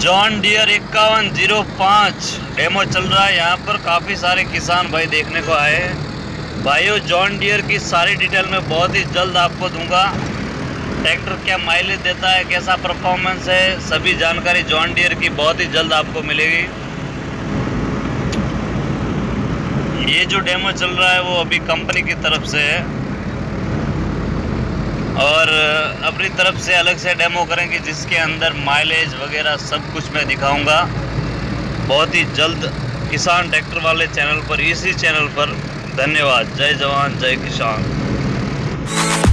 John Deere 5105 demo चल रहा है। यहाँ पर काफ़ी सारे किसान भाई देखने को आए हैं। भाइयों, जॉन डियर की सारी डिटेल मैं बहुत ही जल्द आपको दूंगा। ट्रैक्टर क्या माइलेज देता है, कैसा परफॉर्मेंस है, सभी जानकारी जॉन डियर की बहुत ही जल्द आपको मिलेगी। ये जो डेमो चल रहा है वो अभी कंपनी की तरफ से है और अपनी तरफ से अलग से डेमो करेंगे जिसके अंदर माइलेज वगैरह सब कुछ मैं दिखाऊंगा बहुत ही जल्द किसान ट्रैक्टर वाले चैनल पर, इसी चैनल पर। धन्यवाद। जय जवान जय किसान।